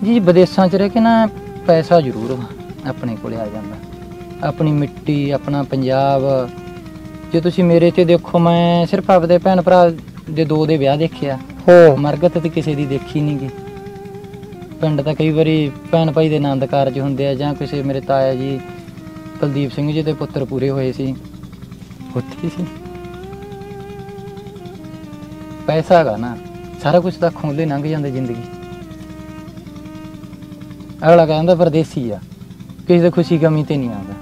ਜੀ ਵਿਦੇਸ਼ਾਂ 'ਚ ਰਹਿ ਕੇ ਨਾ ਪੈਸਾ ਜ਼ਰੂਰ ਆਪਣੇ ਕੋਲੇ ਆ ਜਾਂਦਾ, ਆਪਣੀ ਮਿੱਟੀ, ਆਪਣਾ ਪੰਜਾਬ। ਜੇ ਤੁਸੀਂ ਮੇਰੇ 'ਚ ਦੇਖੋ, ਮੈਂ ਸਿਰਫ ਆਪਦੇ ਭੈਣ ਭਰਾ ਦੇ 2 ਦੇ ਵਿਆਹ ਦੇਖਿਆ, ਮਰਗਤ ਤੇ ਕਿਸੇ ਦੀ ਦੇਖੀ ਨਹੀਂ ਗੀ। ਪਿੰਡ ਤਾਂ ਕਈ ਵਾਰੀ ਭੈਣ ਭਾਈ ਦੇ ਆਨੰਦ ਕਾਰਜ ਹੁੰਦੇ ਆ, ਜਾਂ ਕਿਸੇ ਮੇਰੇ ਤਾਇਆ ਜੀ ਕੁਲਦੀਪ ਸਿੰਘ ਜੀ ਦੇ ਪੁੱਤਰ ਪੂਰੇ ਹੋਏ ਸੀ, ਉੱਥੇ ਸੀ। ਪੈਸਾ ਹੈਗਾ ਨਾ, ਸਾਰਾ ਕੁਛ ਤਾਂ ਖੋਲੇ ਲੰਘ ਜਾਂਦੇ ਜ਼ਿੰਦਗੀ। ਅਗਲਾ ਕਹਿੰਦਾ ਪਰਦੇਸੀ ਆ, ਕਿਸੇ ਦੀ ਖੁਸ਼ੀ ਕਮੀ ਤੇ ਨਹੀਂ ਆਉਂਦਾ।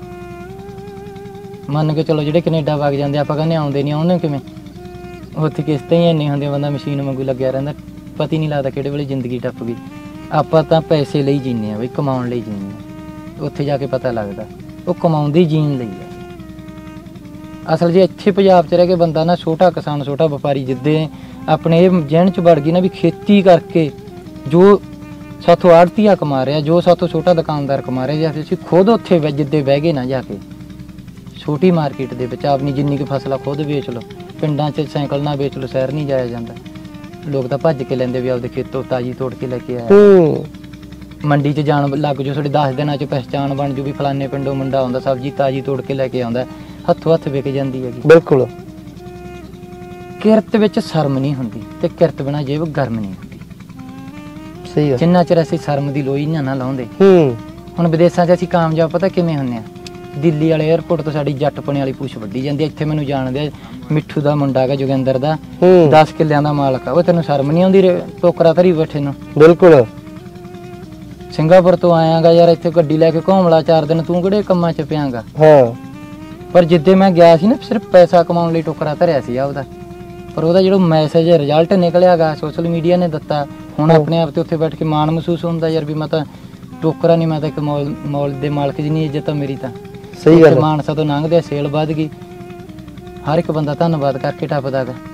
ਮੰਨ ਕੇ ਚਲੋ ਜਿਹੜੇ ਕੈਨੇਡਾ ਵਗ ਜਾਂਦੇ, ਆਪਾਂ ਕਹਿੰਦੇ ਆਉਂਦੇ ਨਹੀਂ, ਆਉਂਦੇ ਕਿਵੇਂ? ਉੱਥੇ ਕਿਸ਼ਤਾਂ ਹੀ ਇੰਨੀ ਹੁੰਦੀਆਂ, ਬੰਦਾ ਮਸ਼ੀਨ ਵਾਂਗੂ ਲੱਗਿਆ ਰਹਿੰਦਾ, ਪਤਾ ਹੀ ਨਹੀਂ ਲੱਗਦਾ ਕਿਹੜੇ ਵੇਲੇ ਜ਼ਿੰਦਗੀ ਟੱਪ ਗਈ। ਆਪਾਂ ਤਾਂ ਪੈਸੇ ਲਈ ਜੀਂਦੇ ਹਾਂ ਬਈ, ਕਮਾਉਣ ਲਈ ਜੀਂਦੇ ਹਾਂ। ਉੱਥੇ ਜਾ ਕੇ ਪਤਾ ਲੱਗਦਾ ਉਹ ਕਮਾਉਂਦੀ ਜੀਣ ਲਈ ਆ। ਅਸਲ ਜੇ ਇੱਥੇ ਪੰਜਾਬ 'ਚ ਰਹਿ ਕੇ ਬੰਦਾ ਨਾ, ਛੋਟਾ ਕਿਸਾਨ, ਛੋਟਾ ਵਪਾਰੀ ਜਿੱਦੇ ਆਪਣੇ ਇਹ ਜਿਹਨ 'ਚ ਵੜ ਗਈ ਨਾ ਵੀ ਖੇਤੀ ਕਰਕੇ ਜੋ ਸਾਥੋਂ ਆੜ੍ਹਤੀਆ ਕਮਾ ਰਿਹਾ, ਜੋ ਸਾਥੋਂ ਛੋਟਾ ਦੁਕਾਨਦਾਰ ਕਮਾ ਰਿਹਾ, ਜਾਂ ਅਸੀਂ ਖੁਦ ਉੱਥੇ ਜਿੱਦੇ ਬਹਿ ਗਏ ਨਾ ਜਾ ਕੇ ਛੋਟੀ ਮਾਰਕੀਟ ਦੇ ਵਿੱਚ ਆਪਣੀ ਜਿੰਨੀ ਕੁ ਫਸਲ ਆ ਖੁਦ ਵੇਚ ਲਓ। ਪਿੰਡਾਂ 'ਚ ਸਾਈਕਲ ਨਾ ਵੇਚ ਲਓ, ਸ਼ਹਿਰ ਨਹੀਂ ਜਾਇਆ ਜਾਂਦਾ। ਲੋਕ ਤਾਂ ਭੱਜ ਕੇ ਲੈਂਦੇ ਵੀ ਆਪਦੇ ਖੇਤੋਂ ਤਾਜ਼ੀ ਤੋੜ ਕੇ ਲੈ ਕੇ ਆਇਆ। ਮੰਡੀ 'ਚ ਜਾਣ ਲੱਗ ਜਾਓ, ਤੁਹਾਡੇ 10 ਦਿਨਾਂ 'ਚ ਪਹਿਚਾਣ ਬਣ ਜੂ ਵੀ ਫਲਾਨੇ ਪਿੰਡੋਂ ਮੁੰਡਾ ਆਉਂਦਾ, ਸਬਜ਼ੀ ਤਾਜ਼ੀ ਤੋੜ ਕੇ ਲੈ ਕੇ ਆਉਂਦਾ, ਹੱਥੋਂ ਹੱਥ ਵਿਕ ਜਾਂਦੀ ਹੈਗੀ। ਬਿਲਕੁਲ। ਕਿਰਤ ਵਿੱਚ ਸ਼ਰਮ ਨਹੀਂ ਹੁੰਦੀ, ਤੇ ਕਿਰਤ ਬਿਨਾਂ ਜੇਬ ਗਰਮ ਨਹੀਂ ਹੁੰਦੀ। ਸਹੀ ਹੈ। ਜਿੰਨਾ ਚਿਰ ਅਸੀਂ ਸ਼ਰਮ ਦੀ ਲੋਈ ਨਾ ਲਾਉਂਦੇ। ਹੁਣ ਵਿਦੇਸ਼ਾਂ 'ਚ ਅਸੀਂ ਕਾਮਯਾਬ ਪਤਾ ਕਿਵੇਂ ਹੁੰਦੇ ਆ? ਦਿੱਲੀ ਵਾਲੇ ਏਅਰਪੋਰਟ ਤੋਂ ਸਾਡੀ ਜੱਟਪਣੇ ਵਾਲੀ ਪੂਛ ਵੱਢੀ ਜਾਂਦੀ। ਇੱਥੇ ਮੈਨੂੰ ਜਾਣਦੇ ਆ, ਮਿੱਠੂ ਦਾ ਮੁੰਡਾ ਹੈਗਾ ਜੋਗਿੰਦਰ ਦਾ, 10 ਕਿੱਲਿਆਂ ਦਾ ਮਾਲਕ ਆ। ਉਹ ਤੈਨੂੰ ਸ਼ਰਮ ਨਹੀਂ ਆਉਂਦੀ ਟੋਕਰਾ ਧਰੀ ਬੈਠੇ ਨੂੰ? ਬਿਲਕੁਲ। ਸਿੰਗਾਪੁਰ ਤੋਂ ਆਇਆਗਾ ਯਾਰ, ਇੱਥੇ ਗੱਡੀ ਲੈ ਕੇ ਘੁੰਮ ਲਾ 4 ਦਿਨ, ਤੂੰ ਕਿਹੜੇ ਕੰਮਾਂ 'ਚ ਪਿਆਂਗਾ? ਪਰ ਜਿੱਦੇ ਮੈਂ ਗਿਆ ਸੀ ਨਾ, ਸਿਰਫ ਪੈਸਾ ਕਮਾਉਣ ਲਈ ਟੋਕਰਾ ਧਰਿਆ ਸੀ ਉਹਦਾ। ਪਰ ਉਹਦਾ ਜਿਹੜਾ ਮੈਸੇਜ ਰਿਜ਼ਲਟ ਨਿਕਲਿਆਗਾ, ਸੋਸ਼ਲ ਮੀਡੀਆ ਨੇ ਦਿੱਤਾ। ਹੁਣ ਆਪਣੇ ਆਪ ਤੇ ਉੱਥੇ ਬੈਠ ਕੇ ਮਾਣ ਮਹਿਸੂਸ ਹੁੰਦਾ ਯਾਰ ਵੀ ਮੈਂ ਤਾਂ ਟੋਕਰਾ ਨਹੀਂ, ਮੈਂ ਤਾਂ ਇੱਕ ਮੌਲ ਦੇ ਮਾਲਕ ਜਿੰਨੀ ਇੱਜ਼ਤ ਆ ਮੇਰੀ ਤਾਂ। ਸਹੀ ਗੱਲ। ਮਾਨਸਾ ਤੋਂ ਲੰਘਦੇ ਸੇਲ ਵੱਧ ਗਈ, ਹਰ ਇੱਕ ਬੰਦਾ ਧੰਨਵਾਦ ਕਰਕੇ ਟੱਪਦਾ ਗਾ।